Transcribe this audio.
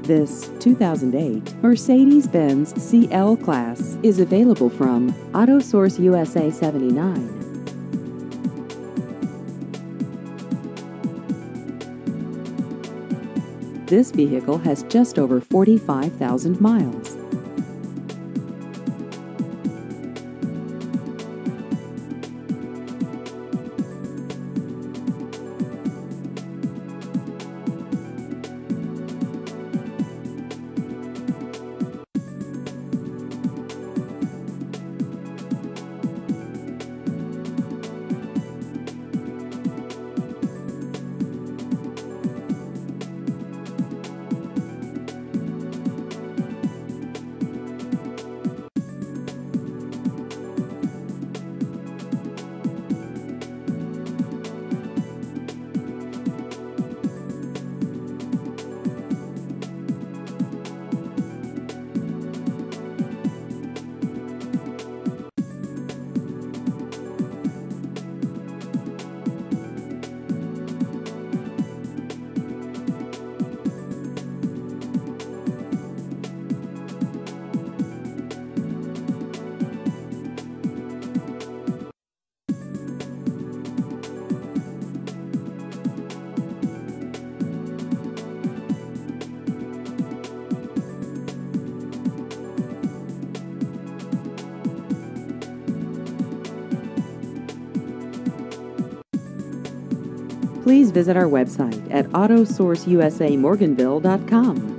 This 2008 Mercedes-Benz CL Class is available from Auto Source USA 79. This vehicle has just over 45,000 miles. Please visit our website at autosourceusamorganville.com.